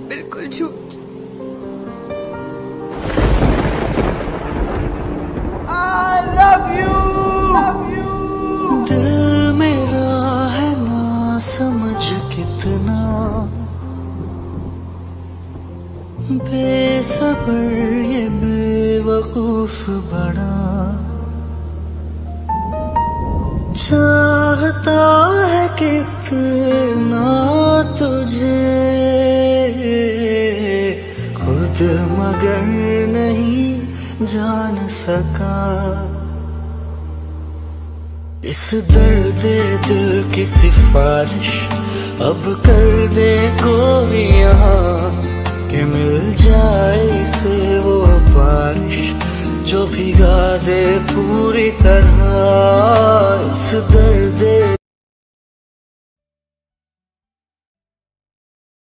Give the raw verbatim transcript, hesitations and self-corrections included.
बिल्कुल झूठ। I love you, love you। दिल मेरा है ना समझ कितना बेसब्र ये बेवकूफ बड़ा, चाहता है कितना तुझे खुद मगर नहीं जान सका। इस दर्द दिल की सिफारिश अब कर दे कोई यहाँ, कि मिल जाए इसे वो बारिश जो भिगा दे पूरी तरह। इस दर्द